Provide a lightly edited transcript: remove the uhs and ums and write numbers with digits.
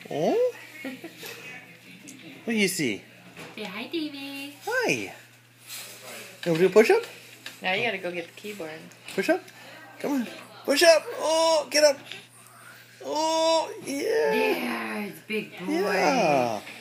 Oh? What do you see? Say hi, Davey. Hi. You want to do a push-up? Now you gotta go get the keyboard. Push-up? Come on. Push up. Oh, get up. Oh, yeah. There's big boy. Yeah.